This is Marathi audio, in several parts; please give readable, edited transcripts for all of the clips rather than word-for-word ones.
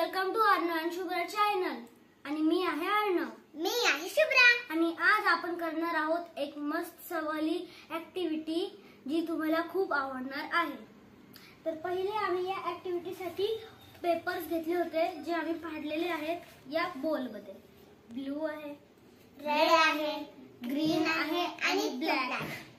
Welcome to Arnav and Shubhra channel. आणि मी आहे अर्णव, मी आहे शुभ्रा। आणि आज आपण करणार आहोत एक मस्त सवाली ऍक्टिव्हिटी जी तुम्हाला खूप आवडणार आहे। तर पहिले आम्ही या ऍक्टिव्हिटीसाठी पेपर्स घेतले होते जे आम्ही फाडलेले आहेत या बोल मध्ये। ब्लू आहे, रेड आहे, ग्रीन आहे आणि ब्लॅक।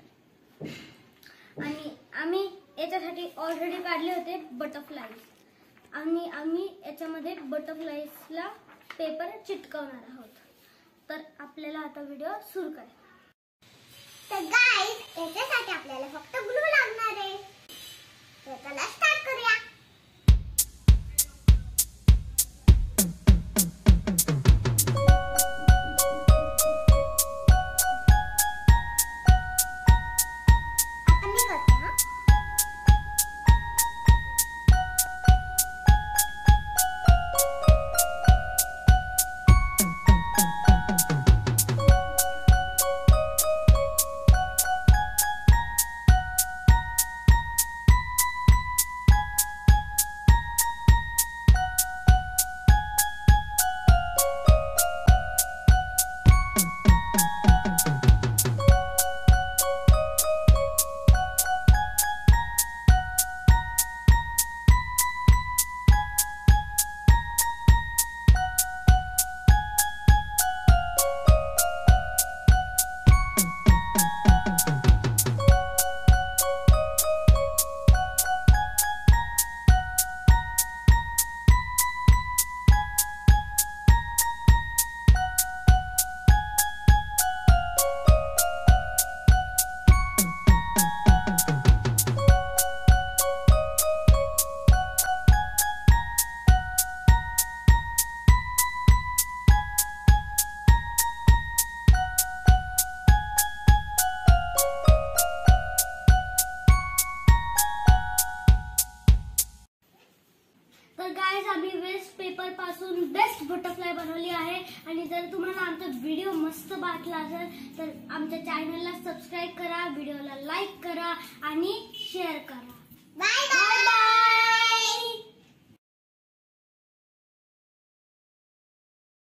आणि आम्ही याच्यासाठी ऑलरेडी काढले होते बटरफ्लाईज आणि आम्ही याच्यामध्ये बटरफ्लाईजला पेपर चिटकवणार आहोत। तर आपल्याला आता व्हिडिओ सुरू करा। तर गाइस, याच्यासाठी आपल्याला फक्त ग्लू लागणार आहे। तर चला स्टार्ट करूया। आता मी करते हा। तर गाइस, आम्ही वेस्ट पेपर पासून बेस्ट बटरफ्लाय बनवली आहे। आणि जर तुम्हाला आमचा व्हिडिओ मस्त वाटला असेल तर आमच्या चॅनलला सबस्क्राइब करा, व्हिडिओला लाईक करा आणि शेअर करा। Bye bye.